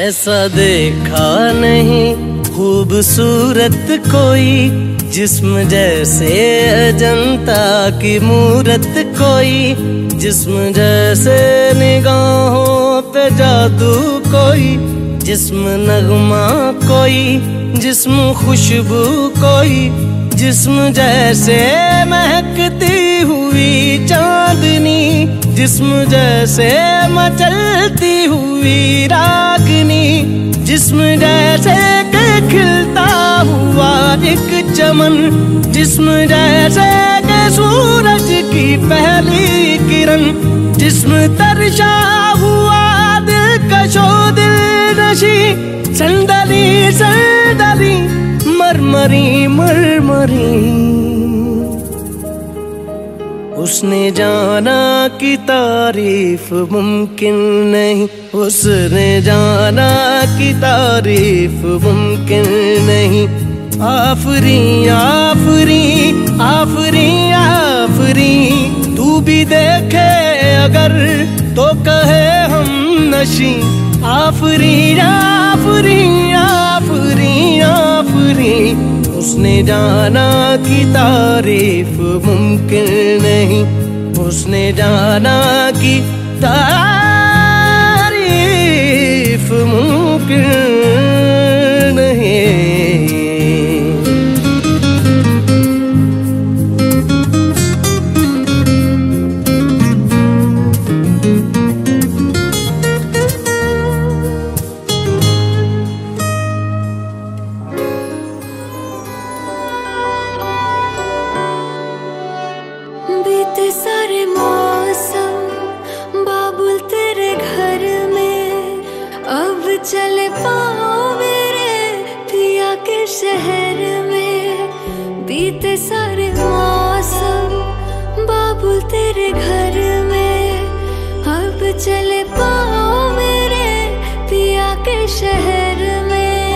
ऐसा देखा नहीं खूबसूरत कोई, जिस्म जैसे अजंता की मूरत कोई, जिस्म जैसे निगाहों पे जादू कोई, जिस्म नगमा कोई, जिस्म खुशबू कोई, जिस्म जैसे महकती हुई चांदनी, जिस्म जैसे मचलती हुई रागनी, जिस्म जैसे के खिलता हुआ एक चमन, जिस्म जैसे के सूरज की पहली किरण, जिस्म तरशा हुआ दिलकशो दिलनशी, संदली संदली मरमरी मरमरी। उसने जाना कि तारीफ मुमकिन नहीं, उसने जाना कि तारीफ मुमकिन नहीं। आफरी आफरी आफरी आफरी, तू भी देखे अगर तो कहे हम नशी। आफरी आफरी आफरी आफरी, उसने जाना कि तारीफ मुमकिन नहीं, उसने जाना कि तारीफ मुमकिन नहीं। सारे मौसम बाबुल तेरे घर में, अब चले पाओ मेरे पिया के शहर में। बीते सारे मौसम बाबुल तेरे घर में, अब चले पाओ मेरे पिया के शहर में।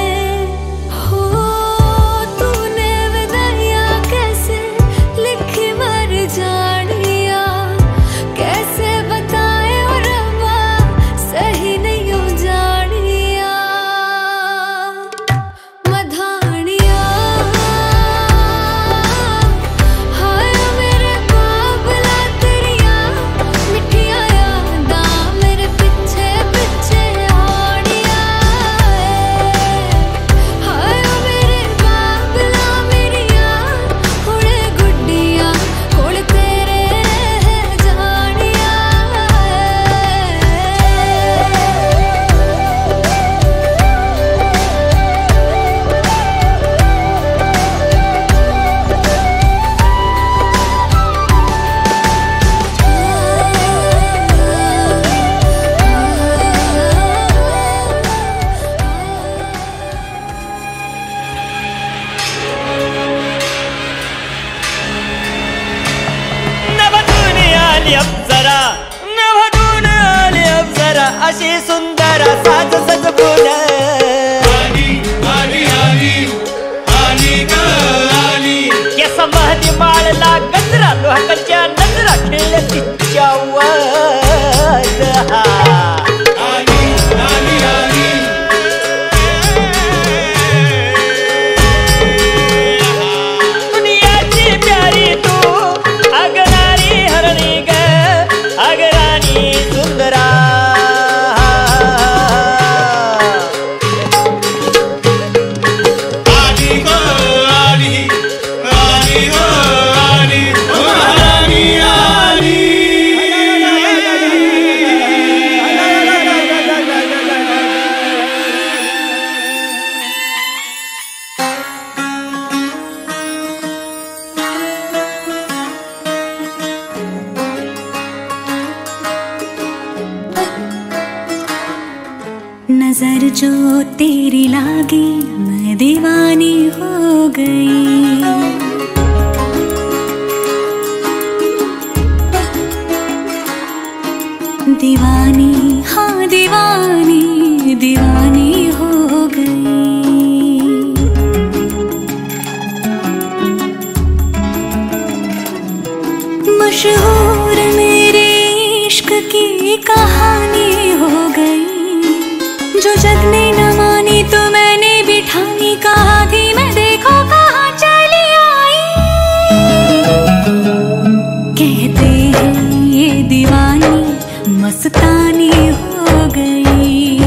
अशी सुंदर साज सजबून आली आली आली आली ग आली, केस महदी माळला गजरा, लोहाच्या नजरा खिळल्या तिच्या वर। आली आली आली दुनियाची प्यारी तू, अगराणी हरणी ग, अगराणी सुंदरा। नजर जो तेरी लागी मैं दीवानी हो गई, दीवानी हाँ दीवानी दीवानी हो गई। मशहूर मेरे इश्क की कहानी हो गई, जो जग ने न मानी तो मैंने भी ठानी, कहा थी मैं देखो कहाँ चली आई। कहते हैं ये दीवानी मस्तानी हो गई।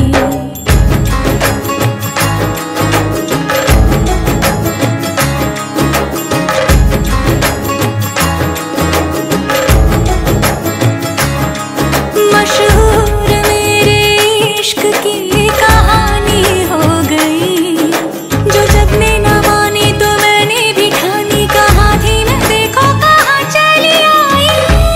मशहूर मेरे इश्क की कहानी हो गई। जो जग ने न मानी तो मैंने भी ठानी, कहा थी मैं देखो कहाँ चली आई।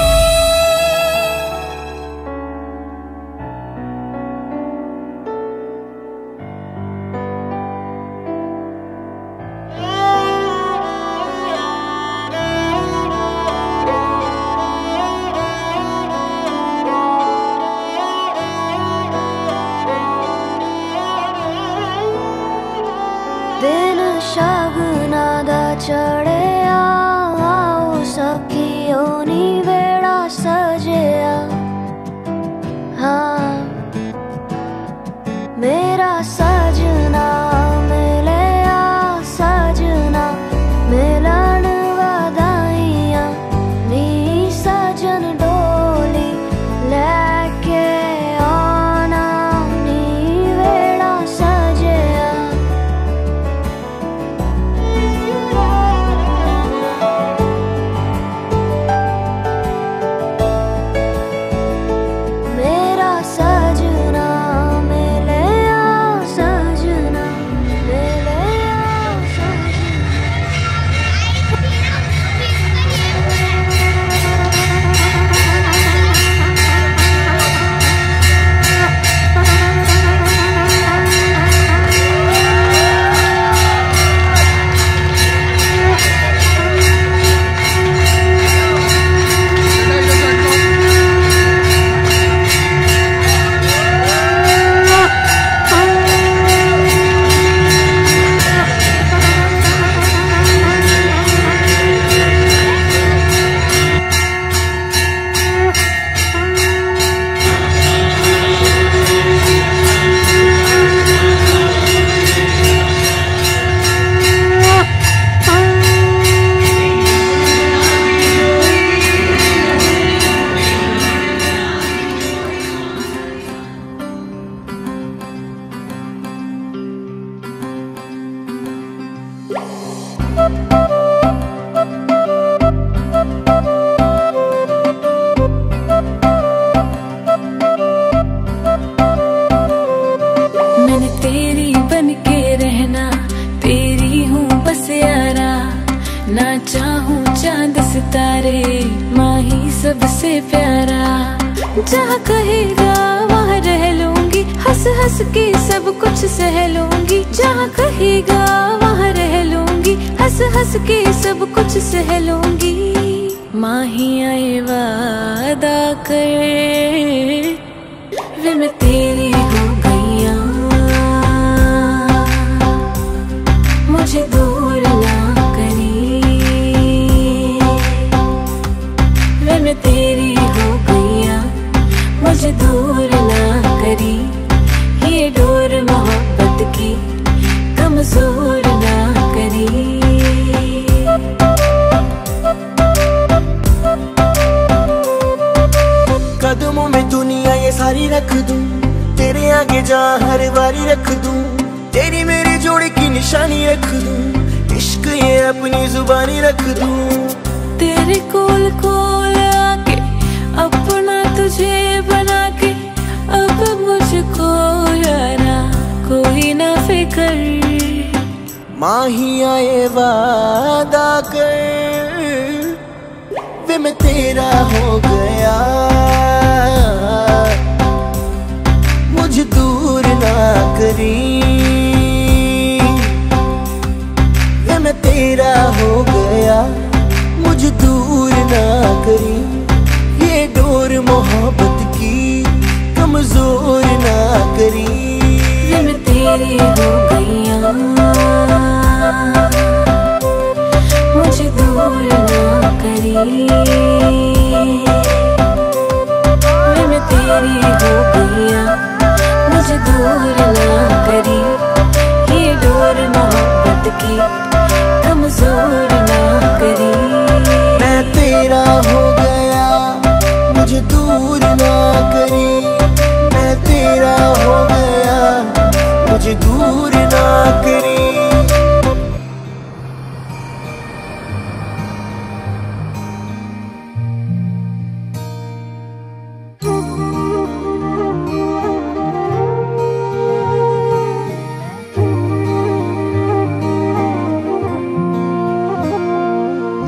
दिन शगुना दा चढ़िया, आओ सखियो नी वेड़ा सजिया। हाँ मेरा सजना मिलिया, सजना मिलन वधाइया। नी सजन डोली लैके आना, नी वेड़ा सजिया। मेरा सजना मिलिया, सजना मिलिया, मैंने तेरी बन के रहना, तेरी हूँ बस यारा। ना चाहूँ चांद सितारे, माँ ही सबसे प्यारा। जहाँ कहेगा वहाँ रह लूंगी, हंस हंस के सब कुछ सह लूंगी। जहाँ कहेगा वहाँ रह लूंगी, हंस हंस के सब कुछ सह लूंगी। माँ ही आए वादा कर, वे मैं तेरी हो गईया। मुझे दूर ना करी, वे मैं तेरी हो गईया। मुझे दूर ना करी, ये डोर मोहब्बत की कमजोर ना करी। कदमों में दुनिया ये सारी रख दूं, तेरे आगे जा हर बारी रख दूं। तेरी मेरी जोड़ी की निशानी रख दूं, इश्क ये अपनी जुबानी रख दूं। तेरे कोल कोल आके अपना तुझे बना के, अब मुझको यारा कोई ना फिकर। माँ ही आए वादा कर, वे मैं तेरा हो गया। मुझे दूर ना करी, वे मैं तेरा हो गया। मुझे दूर ना करी, ये डोर मोहब्बत की कमजोर ना करी। वे मैं तेरी हो गईया, मुझे दूर ना करी। वे मैं तेरी हो गईया, मुझे दूर ना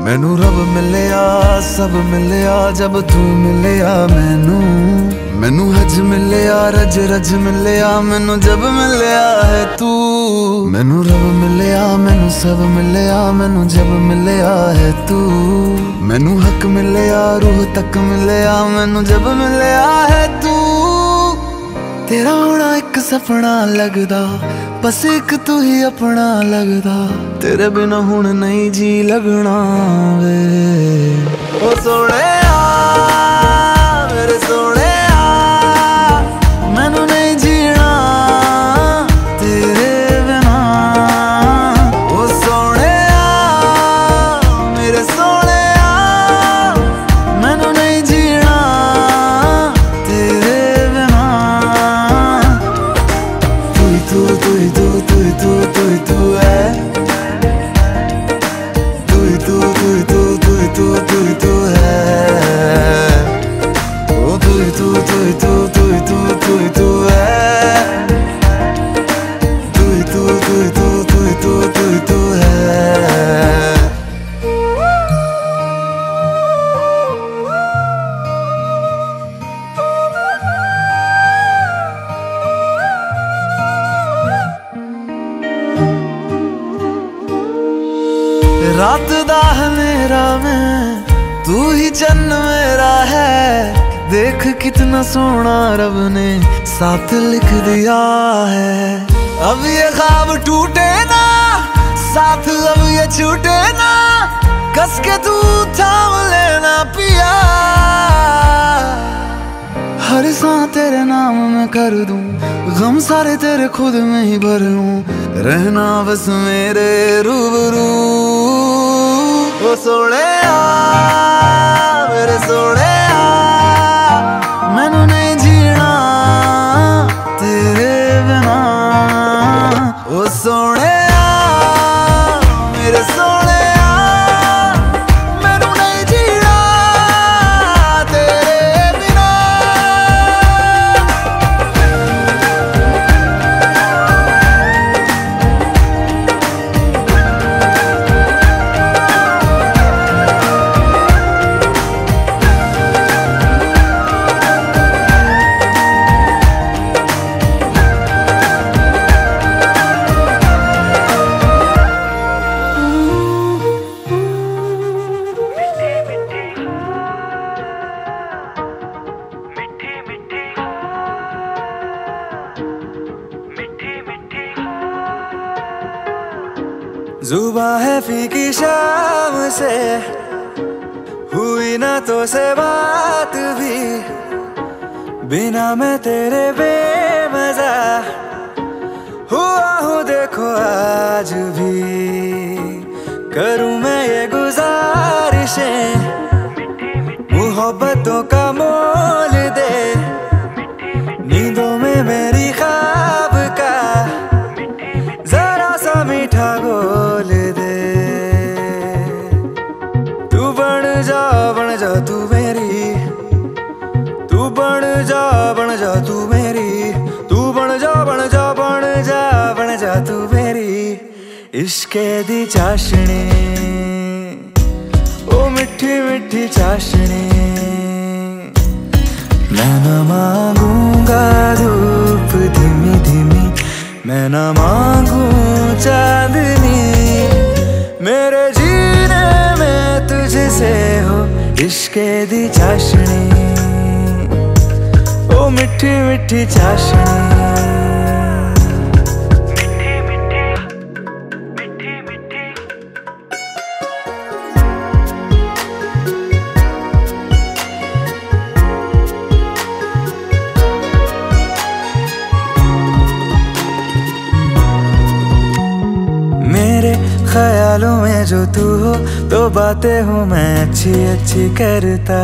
मैनू रब मिलिया सब मिलिया जब तू मिलिया मैनू हज मिलिया रज रज मिलिया मैनू जब मिलिया है तू। मैनू रब मिलिया मैनू सब मिलिया मैनू जब मिलिया है तू। मैनू हक मिलिया रूह तक मिलिया मैनू जब मिलिया है तू। तेरा होना एक सपना लगदा बस एक तू ही अपना लगदा। तेरे बिना हुण नहीं जी लगना वे ओ सोने मेरे सोने मैनू नहीं जीना तेरे बिना। ओ सोने मेरे सोने मैनू नहीं जीना तेरे बिना। तू तू तू तू तू तू तू है तू तू तू तू तू तू तू तू है ओ तू तू तू तू तू तू तू तू है तू तू तू तू तू तू तू है। रात दा हनेरा में तू ही चन्न मेरा है। देख कितना सोना रब ने साथ लिख दिया है। अब ये ख्वाब टूटे ना साथ अब ये छूटे ना। कस के तू थाम लेना पिया। हर सांस तेरे नाम में कर दूं गम सारे तेरे खुद में ही भर लूं। रहना बस मेरे रूबरू ओ सोने मेरे सोने मैनू नहीं जीना तेरे बिना। ओ सोने मेरे सोने मैनू नहीं जीना तेरे बिना। जुबां है फीकी शाम से हुई ना तो से बात भी। बिना मैं तेरे बेमज़ा हुआ हूँ देखो आज भी। करूँ मैं ये गुजारिशें मोहब्बतों का मोल दे। नींदों में मेरी ख्वाब का जरा सा मीठा घोल दे। तू बन जा तू मेरी। तू बन जा तू मेरी। तू बन जा तू मेरी। इश्के दी चाशनी ओ मिठी मिठी चाशनी। मैं न मांगूंगा धूप धीमी धीमी। मैं न मांगू चांदनी। मेरे जीने में तुझसे हो इश्के दी चाशनी ओ मिठी मिठी चाशनी। ख्यालों में जो तू हो तो बातें हूँ मैं अच्छी अच्छी करता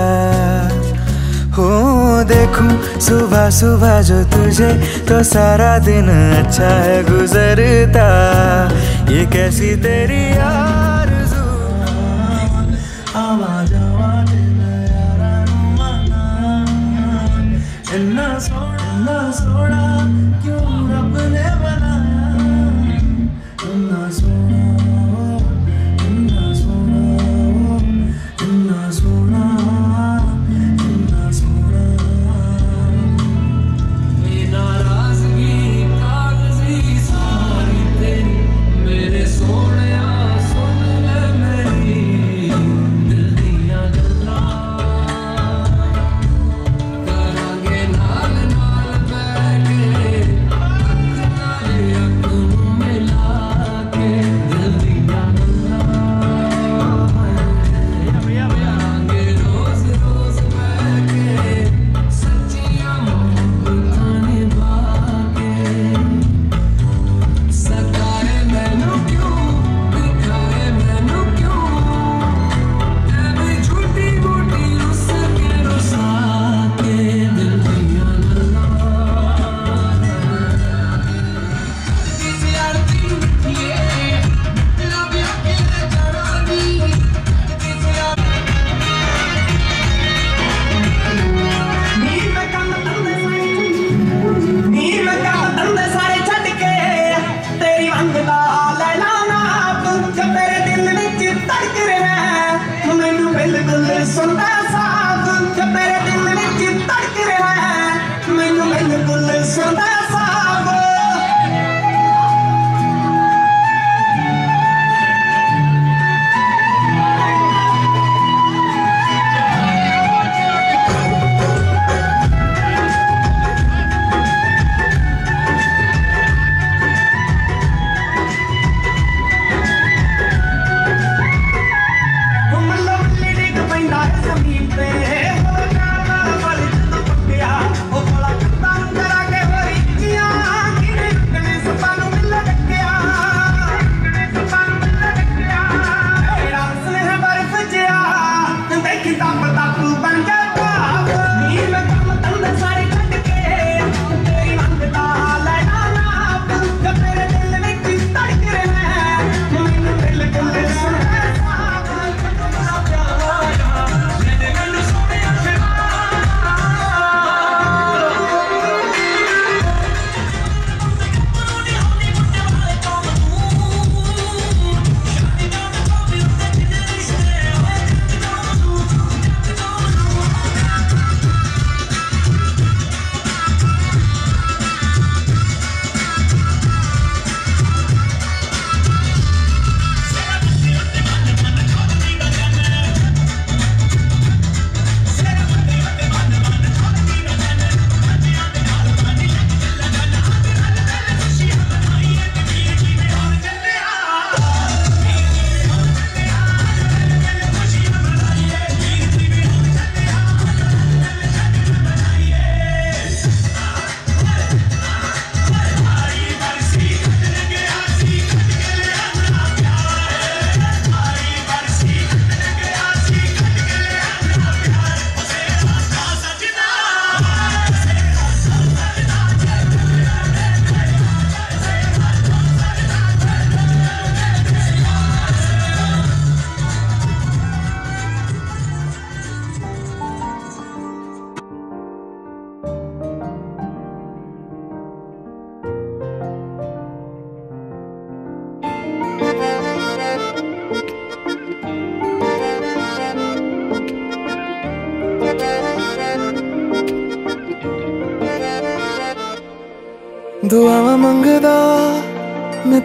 हूँ। देखूं सुबह सुबह जो तुझे तो सारा दिन अच्छा है गुजरता। ये कैसी तेरी आरज़ू आवाज़ इन्ना सोना क्यों रब ने बनाया। इन्ना सोना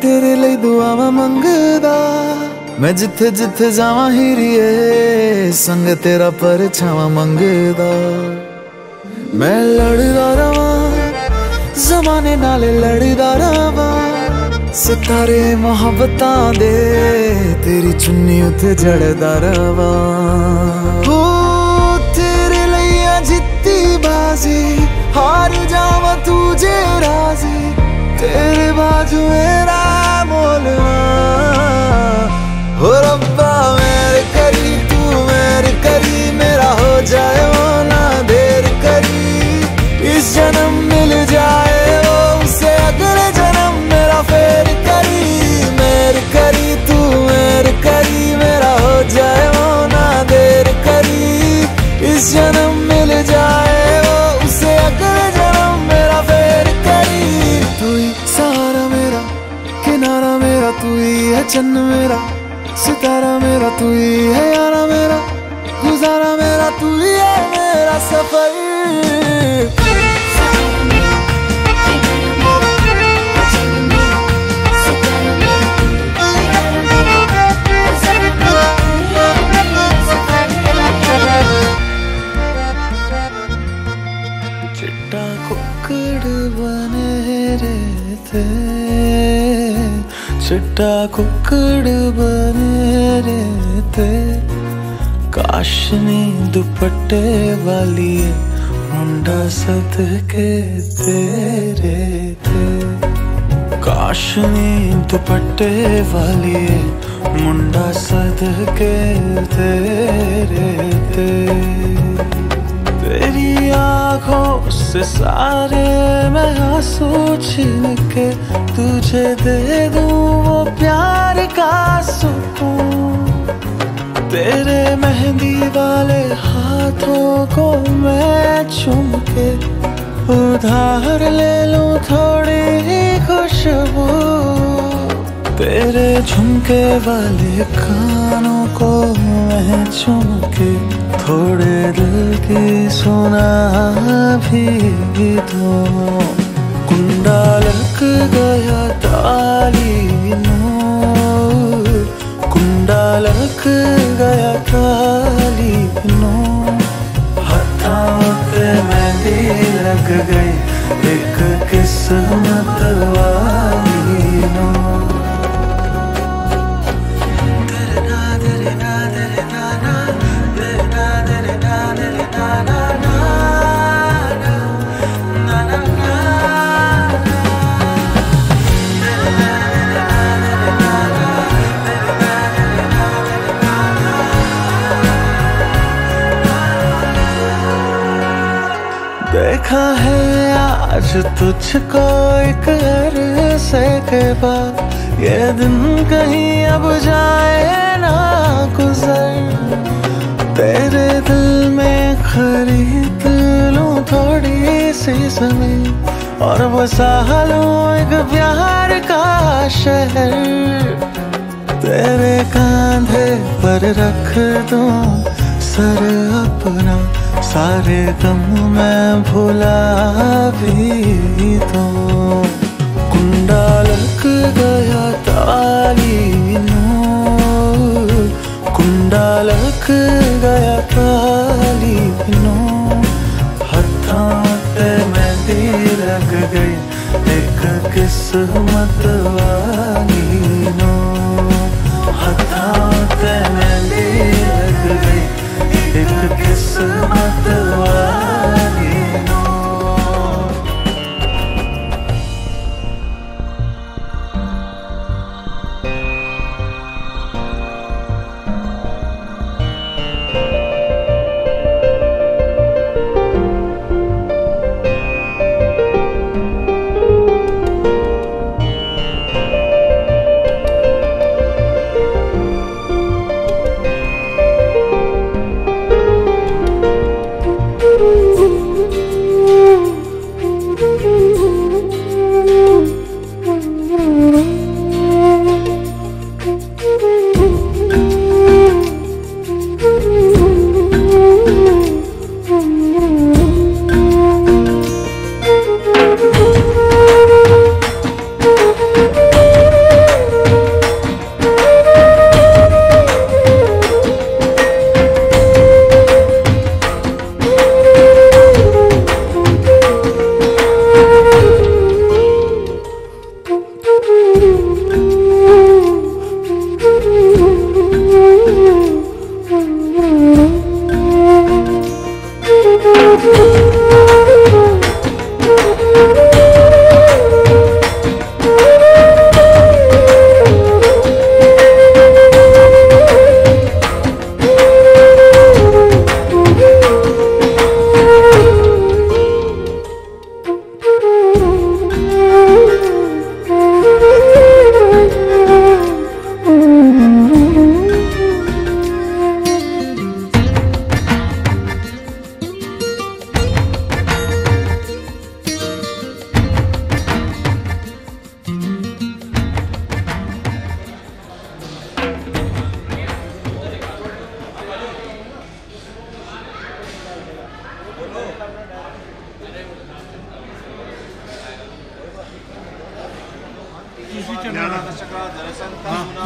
तेरे लिए दुआवां मंगदा, मैं जिथे जिथे जावां हीरिए संग तेरा परछावां मंगदा। मैं लड़दा रवां ज़माने नाल लड़दा रवां, सितारे मोहब्बतां दे तेरी चुन्नी उत्ते जड़दा रवां। हो तेरे लिए जित्ती बाजी, हार जावां तू जे राजी, तेरे बाजू मेरा मोलना। हो रब्बा मेरे करी तू मेरे करी, मेरा हो जाए वो ना देर करी। इस जन्म मिल जाए वो उसे अगले जन्म मेरा फेर करी। मेरे करी तू मेरे करी, मेरा हो जाए वो ना देर करी। इस जन्म मिल जाए वो उसे अगले जन्म मेरा फेर करी। तू ही सहारा मेरा, किनारा मेरा, तू ही है चन्न मेरा, सितारा मेरा, तू ही है यारा मेरा, गुजारा मेरा, तू ही है मेरा सफर। चिट्टा कुक्कड़ बने रहते, चिट्टा कुक्कड़ बने रहते, काशनी दुपट्टे वाली मुंडा सदके तेरे थे। काशनी दुपट्टे वाली मुंडा सदके तेरे थे। तेरी आँखों से सारे मैं आंसू छीन के तुझे दे दूं वो प्यार का सुकून। तेरे मेहंदी वाले हाथों को मैं चूम के उधार ले लूं थोड़ी ही खुशबू। तेरे झुमके वाले कानों को मैं चूम के थोड़े दिल की सुना भी दूं। कुंडा लग गया ताली नूर, कुंडा लग गया ताली नूर। हथों पे मेहंदी लग गई एक किस्मत वाली नूर। देखा है आज तुझको एक अरसे के बाद, ये दिन कहीं अब जाए ना गुजर। तेरे दिल में खरीद लूं थोड़ी सी ज़मीन और बसा लूं एक प्यार का शहर। तेरे कांधे पर रख दूं सर अपना, सारे गम मैं भुला भी दूं। कुंडा लग गया ताली नूर, कुंडा लग गया ताली नूर। हथों पे मेहंदी लग गई एक किस्मत वाली नूर। हथों पे मेहंदी लग गई एक किस्मत वाली नूर।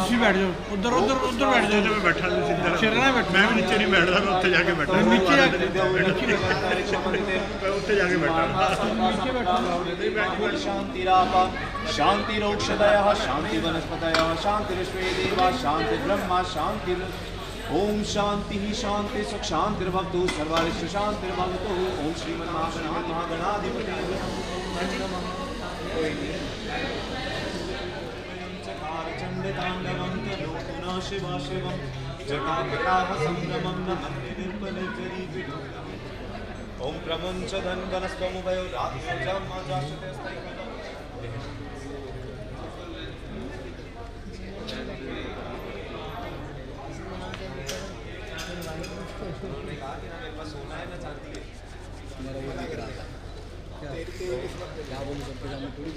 कुर्सी बैठ जाओ, उधर उधर उधर बैठ जाओ। मैं बैठा शेरना बैठ, मैं भी नीचे नहीं बैठता, मैं उत्ते जाके बैठा, नीचे उत्ते जाके बैठा। शांतिरापा शांतिरोक्षदयः शांति वनस्पतयः शांतिर्विश्वे देवा शांति ब्रह्मा शांति। ओम शांति शांति सुख शांतिर्भवतु सर्वारिष्ट शांतिर्भवतु। ओम श्रीमन्महागणाधिपते नमः। चंडतांडवं लोकुना शिवा शिवं जटापटाः संभ्रमं नमन्ति निर्मलजरीविदं। ओम प्रमंच धन वनस्पमुभयो रात्रिजं माजाशते स्तैकं। सोना है ना चांदी है? मेरा वो दिख रहा था। क्या बोलूं, सबके सामने थोड़ी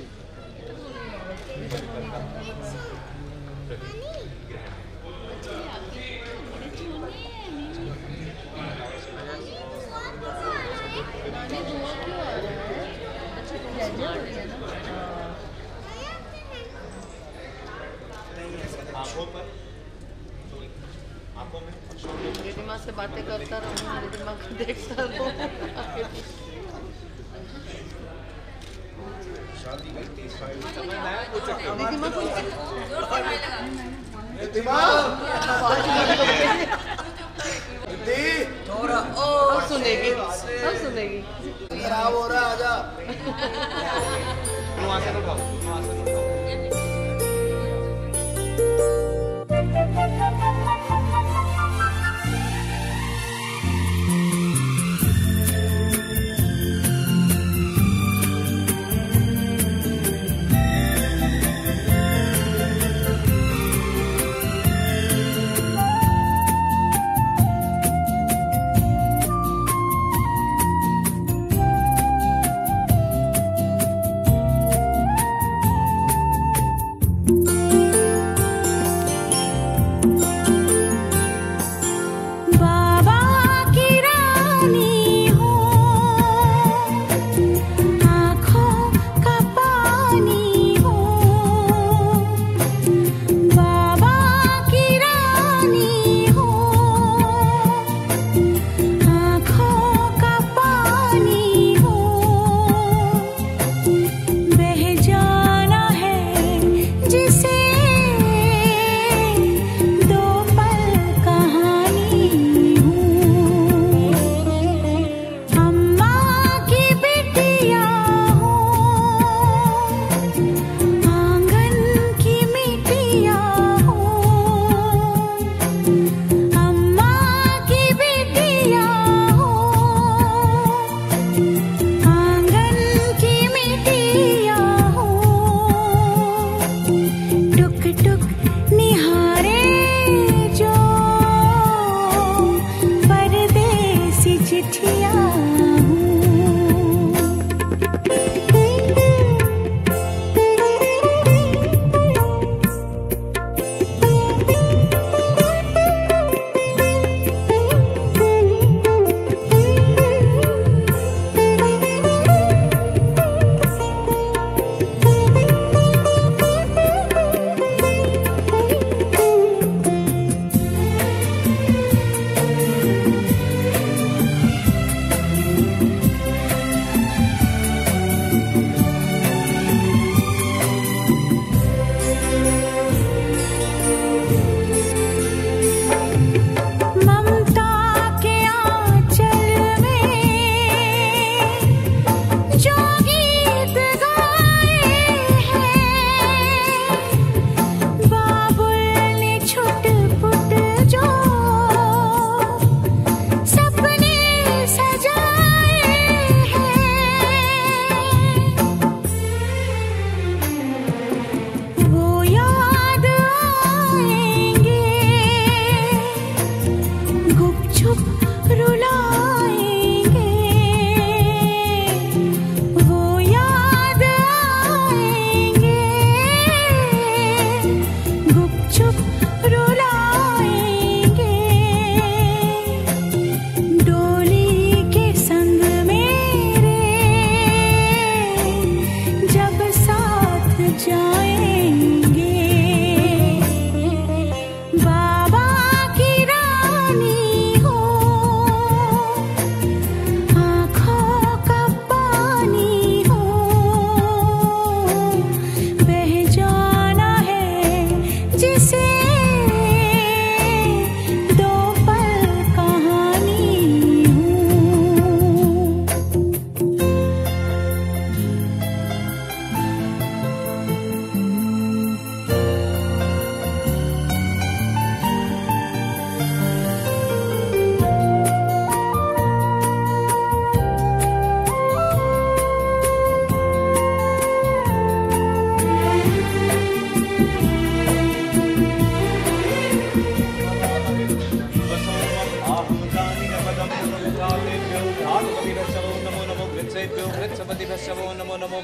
आंखों पर, आंखों में मेरे दिमाग से बातें करता रहूं, मेरे दिमाग को देखता रहूं। सुनेगी, सब सुनेगी। खराब हो रहा है, आजा।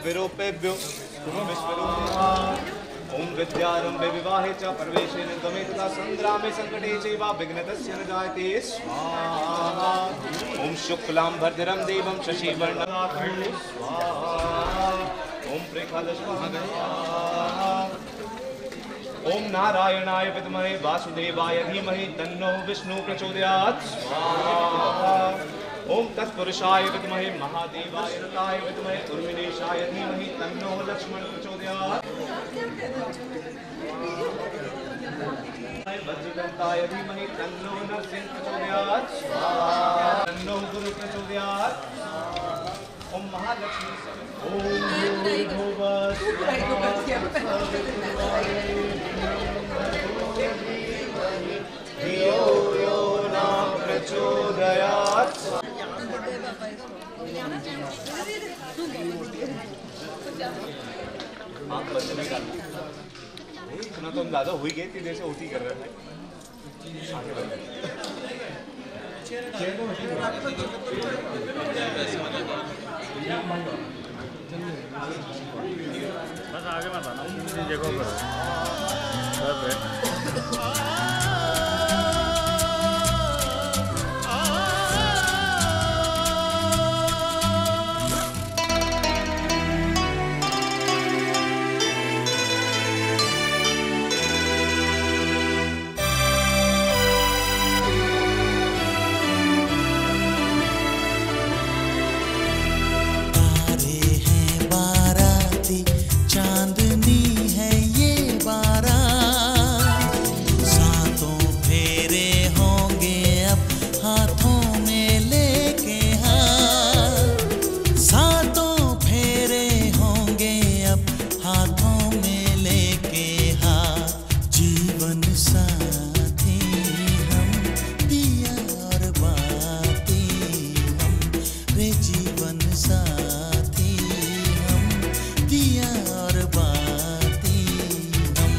विरूपेभ्यो ओम विद्यारंभे विवाहे च प्रवेशे निर्गमे तथा संग्रामे संकटे चैव विघ्नतस्य न जायते स्वाहा ओम शुक्लां भद्रं देवं शशिवर्णं स्वाहा ओम स्वाहा ओम नारायणाय विद्महे वासुदेवाय धीमहि तन्नो विष्णु प्रचोदयात् स्वाहा ओम तत्पुरुषाय विद्महे महादेवाय रताय विद्महे उर्मिलेशाय धीमहि तन्नो लक्ष्मण प्रचोदयात् वज्रदंताय धीमहि तन्नो नरसिंह प्रचोदयात् स्वाहा तन्नो गुरु प्रचोदयात् ओम महालक्ष्मी ओम धियो यो न प्रचोदयात् इतना तो अंदाजा हो ही गया, इतनी देर से होती कर रहा है। बस आगे मत आना, देखो चांदनी है ये बारात, सातों फेरे होंगे अब हाथों में लेके हाथ, सातों फेरे होंगे अब हाथों में लेके हाथ, जीवन साथी हम दिया और बाती हम रे जीवन साथी हम दिया और बाती हम।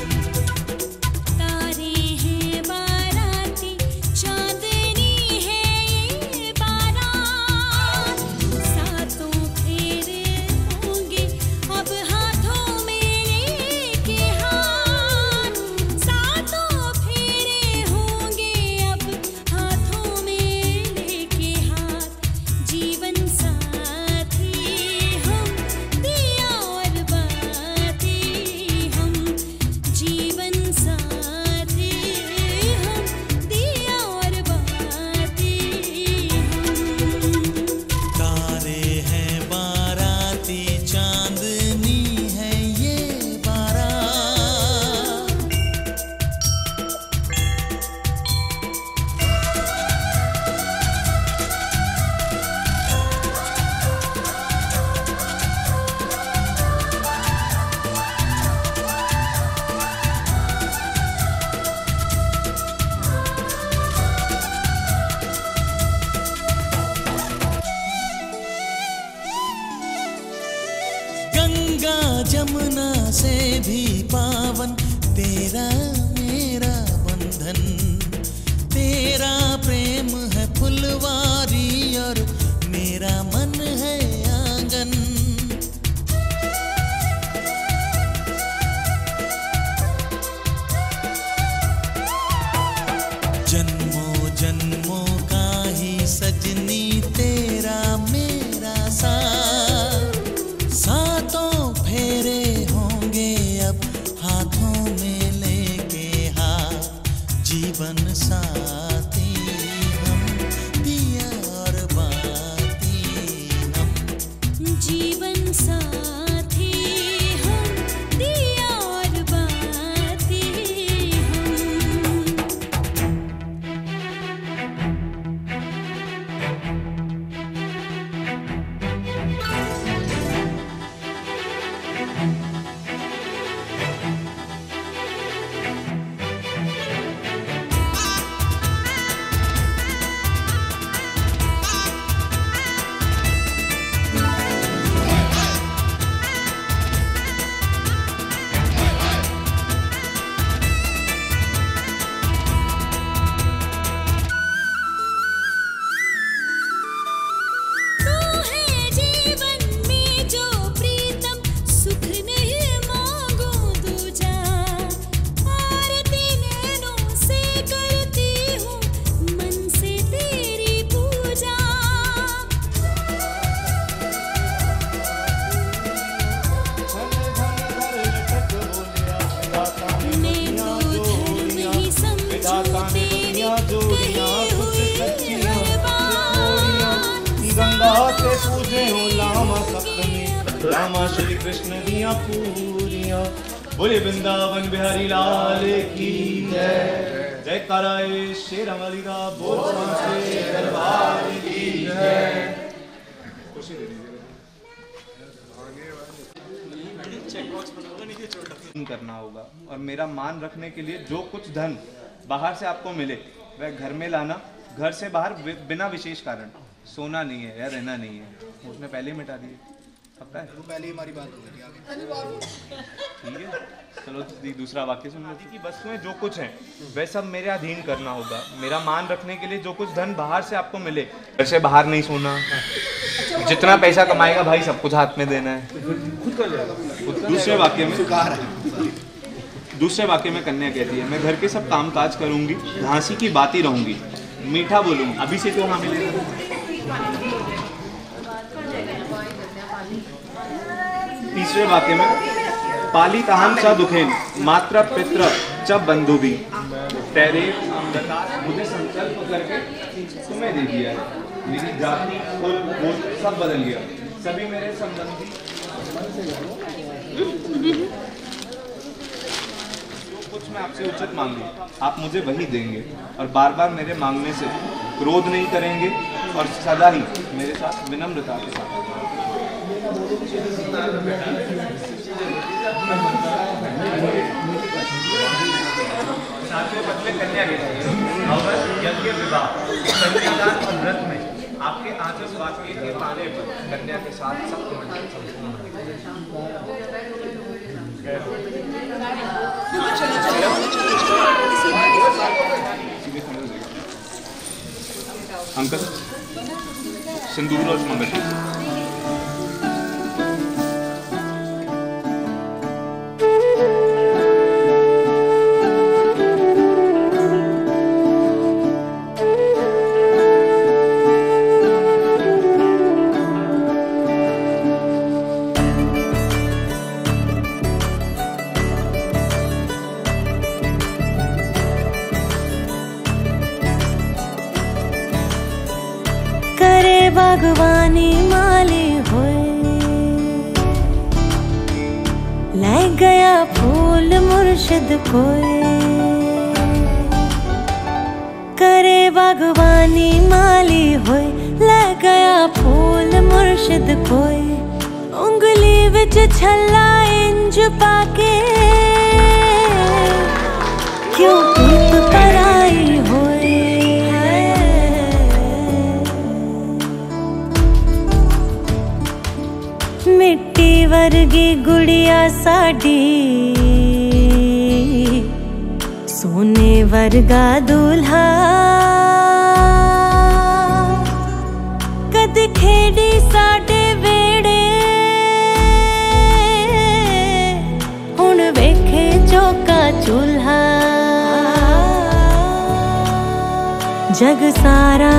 तारे हैं बाराती चांदनी है ये बारात, सातों फेरे होंगे अब हाथों में लेके हाथ, सातों फेरे होंगे अब हाथों में लेके हाथ, जीवन साथी हम दिया और बाती हम, जीवन साथी हम दिया और बाती हम। तारे हैं बाराती चांदनी है ये बारात, गंगा जमुना से भी पावन तेरा मेरा बंधन, तेरा प्रेम है फुलवारी और मेरा मन है आंगन। जन्मों जन्मों का ही सजनी तेरा मेरा साथ, सातों फेरे होंगे अब हाथों में लेके हाथ, जीवन साथी हम दिया और बाती हम, जीवन साथी हम दिया और बाती हम। काने दुनिया जोड़ियां कुछ सच्चियां गंगा से पूजे हो लामा सप्तमी रामा श्री कृष्ण दिया पूरियां बोले वृंदावन बिहारी लाल की जय जय कराए शेरा वाली दा बोल सांसे दरबार की जय। खुशी दे दीजिए करना होगा और मेरा मान रखने के लिए जो कुछ धन बाहर से आपको मिले वह घर में लाना, घर से बाहर बिना विशेष कारण। सोना नहीं है या रहना नहीं है, उसने पहले ही मिटा दिए। पता है पहले ही हमारी बात हो गई। ठीक है चलो दूसरा वाक्य सुन लेते कि वस्तुएं जो कुछ हैं वह सब मेरे अधीन करना होगा। मेरा मान रखने के लिए जो कुछ धन बाहर से आपको मिले, घर से बाहर नहीं सोना, जितना पैसा कमाएगा भाई सब कुछ हाथ में देना है। दूसरे वाक्य में कन्या कहती है मैं घर के सब काम काज करूंगी, घासी की बाती रहूंगी, मीठा बोलूंगी। अभी से तो हाँ मिलेगा। तीसरे वाक्य में पाली तहम सा दुखेन मात्र पित्र च बंधु भी तेरे मुझे संकल्प करके तुम्हें दे दिया है। मेरी जाति और वो सब बदल गया, सभी मेरे संबंधी जो कुछ मैं आपसे उचित मांगू आप मुझे वही देंगे और बार बार मेरे मांगने से क्रोध नहीं करेंगे और सदा ही मेरे साथ विनम्रता के साथ। सातवें पद में कन्या के यज्ञ विवाह कन्यादान और व्रत में आपके आदेश वाक्य के पाने पर कन्या के साथ सब अंकल सिंदूर और मंगल बागवानी माली होए ले गया फूल मुर्शिद कोई, करे बागवानी माली होए ले गया फूल मुर्शिद कोई, उंगली विच छल्ला इंज पाके क्यों पीप पराई होए। मिट्टी वर्गी गुड़िया साडी सोने वर्गा दूल्हा, कद खेड़ी साडे वेड़े हुण वेखे चौका चूल्हा। जग सारा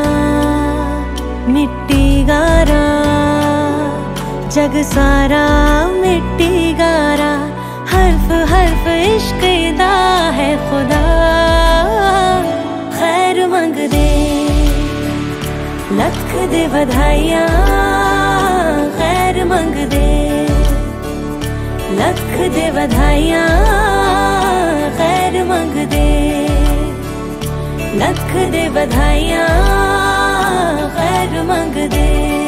मिट्टी गारा, जग सारा मिट्टी गारा, हर्फ हर्फ इश्क दा है खुदा। खैर मंग दे लख दे बधाइयाँ, खैर मंग दे लख दे बधाइयाँ, खैर मंग दे लख दे बधाइयाँ, खैर मंग दे।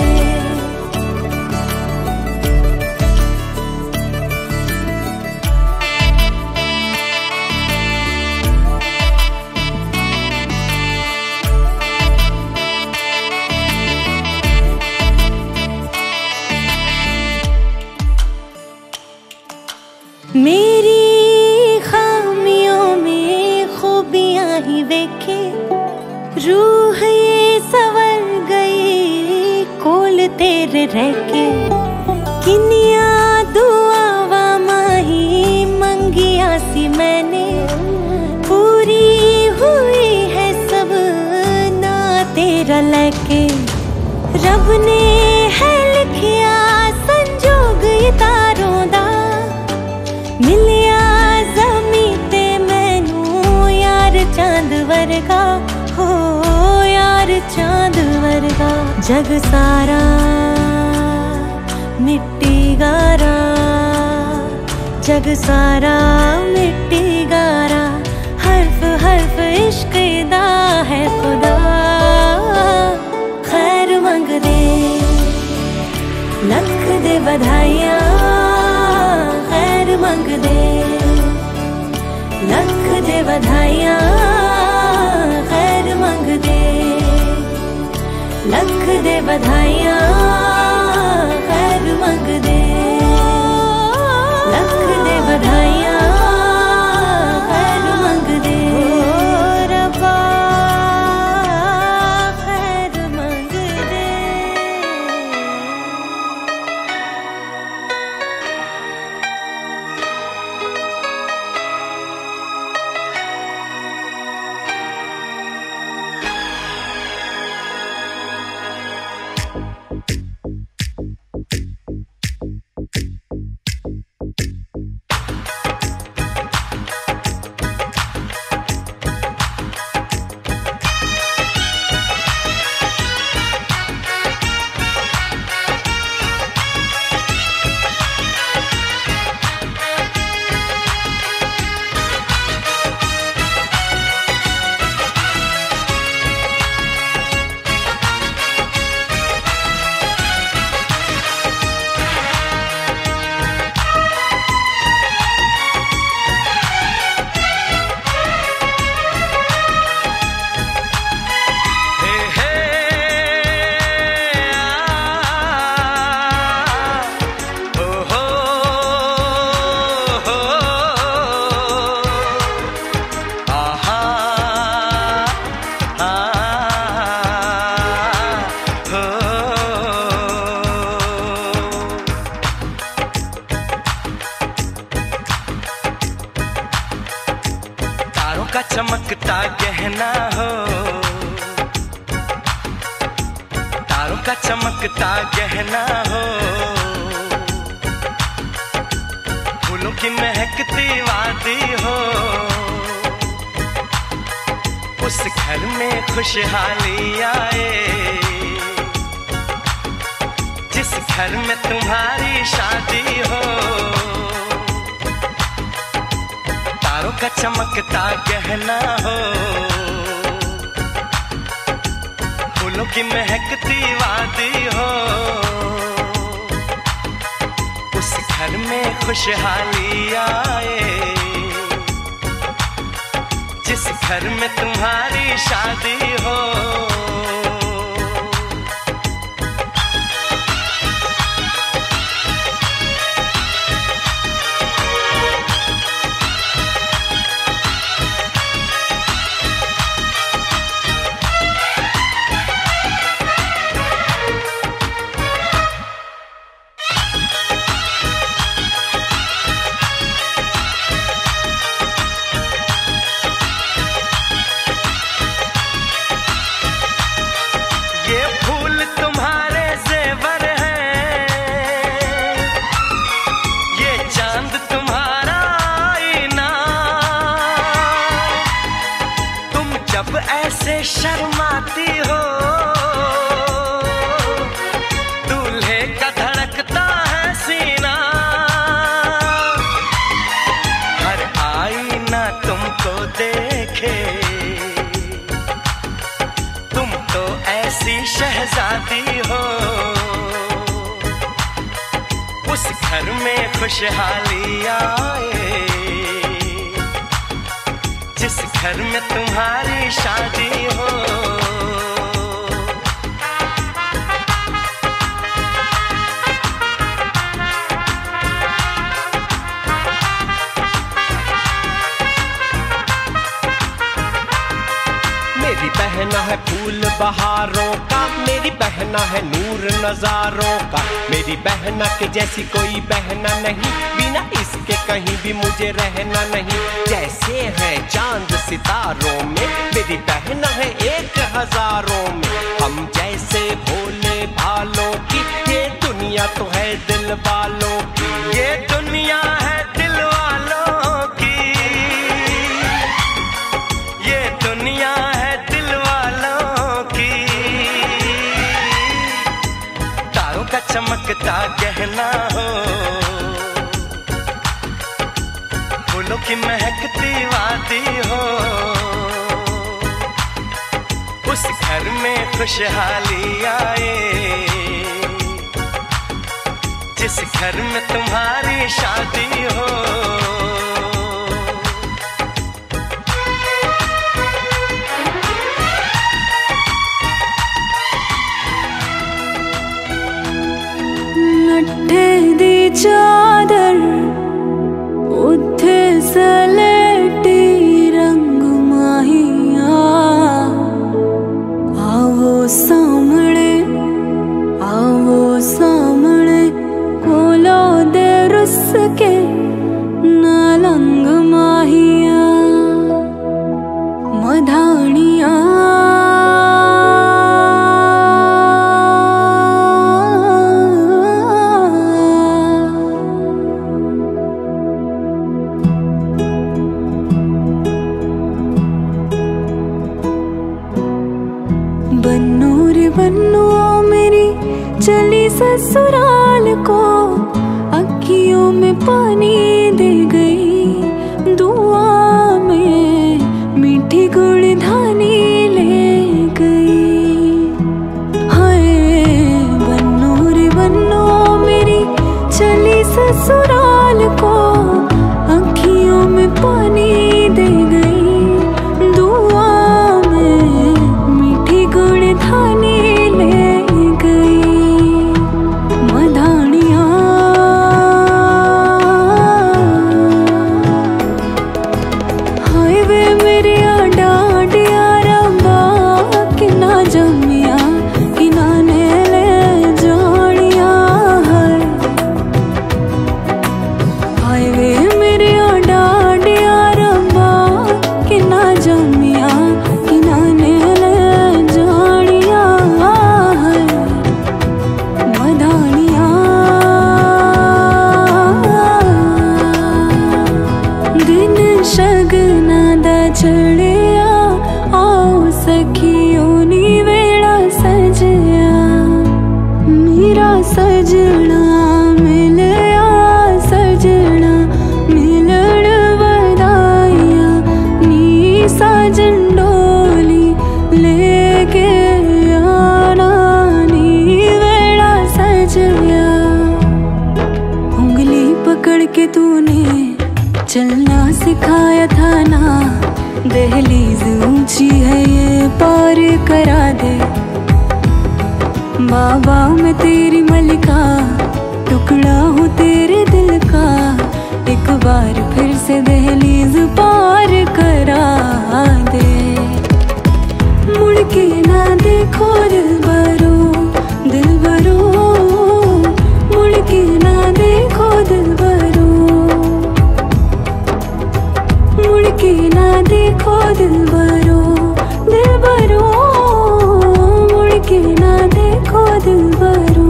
मेरी खामियों में खूबियां ही देखे, रूह ये संवर गई कोल तेरे रह के। किनिया दुआवा माही मंगिया सी मैंने, पूरी हुई है सब ना तेरा लेके। रब ने है लिखिया संजोग ये तारों दा, मिलिया ज़मीं ते मैनू यार चा वर्गा हो यार चांद वर्गा। जग सारा मिट्टी गारा, जग सारा मिट्टी गारा, हर्फ हर्फ इश्क दा है खुदा। खैर मंग दे लख दे बधाइयाँ, खैर मंग दे लख दे बधाइयाँ, खैर मंग दे लख दे बधाइयाँ, खैर मंग दे लख दे बधाइयाँ, खैर मंग दे रब्बा, खैर मंग दे। का चमकता गहना हो, तारों का चमकता गहना हो, फूलों की महकती वादी हो, उस घर में खुशहाली आए जिस घर में तुम्हारी शादी हो। तारों का चमकता गहना हो, फूलों की महकती वादी हो, उस घर में खुशहाली आए जिस घर में तुम्हारी शादी हो। ऐसे शर्माती हो, दूल्हे का धड़कता है सीना, हर आईना तुमको देखे, तुम तो ऐसी शहजादी हो, उस घर में खुशहाली आए जिस घर में तुम्हारी शादी हो। मेरी बहना है फूल बहारों का, मेरी बहना है नूर नजारों का, मेरी बहना के जैसी कोई बहना नहीं, बिना इसके कहीं भी मुझे रहना नहीं। जैसे है चांद सितारों में, मेरी बहना है एक हजारों में, हम जैसे भोले भालों की ये दुनिया तो है दिल वालों की, ये दुनिया है दिल वालों की, ये दुनिया का गहना हो, फूलों की महकती वादी हो, उस घर में खुशहाली आए, जिस घर में तुम्हारी शादी हो। लट्ठे दी चादर उत्थे सलेटी रंग माहिया, आवो सामने कोलो दे रुस के नालंग माहिया, मधानिया बन्नू रे बन्नू मेरी चली ससुराल को, अखियों में पानी दे गई, दुआ में मीठी गुड़धानी ले गई। हाय बन्नू रे बन्नू मेरी चली ससुराल को, अखियों में पानी दे गई, दुआ थानी ले गई, मधानिया हाय वे मेरे डांडिया रंबा कि ना जमिया कि ना ने ले जानिया, हाय वे मेरे डांडिया रंबा कि ना जमिया कि ना ने ले शगना दा चढ़िया, आओ सखियों नी वेड़ा सजया, मेरा सजना मिलया, सजना मिलण वदाइया, नी साजन डोली लेके आना, नी वेड़ा सजया। उंगली पकड़ के तूने चलना सिखाया था ना, दहलीज ऊंची है ये पार करा दे, बाबा मैं तेरी मलिका, टुकड़ा हूँ तेरे दिल का, एक बार फिर से दहलीज पार करा दे। मुड़ के ना देखो दिलबरो, दिलबरो, मुड़ के ना देखो दिलबरो, मुड़ के ना देखो दिलबरो, दिलबरो, मुड़ के ना देखो दिलबरो।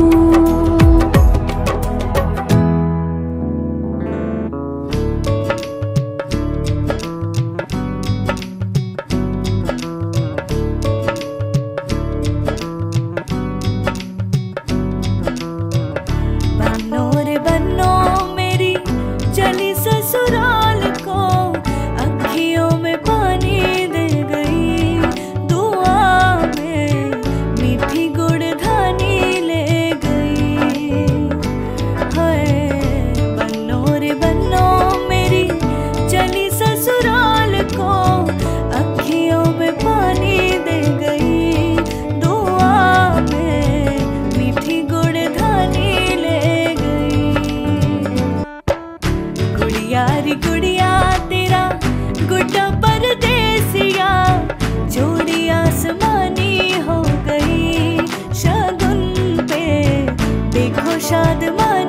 बन्नो रे बन्नो मेरी चली ससुराल को, अखियों में पानी दे गई, दुआ में मीठी गुड़धानी ले गई। हाय बन्नो रे बन्नो मेरी चली ससुराल को, अखियों में पानी दे गई, दुआ में मीठी गुड़धानी ले गई। गुड़िया रे गुड़िया तेरा गुड्डा परदेसिया, जोड़ी आसमानी हो गई, शगुन पे देखो शाद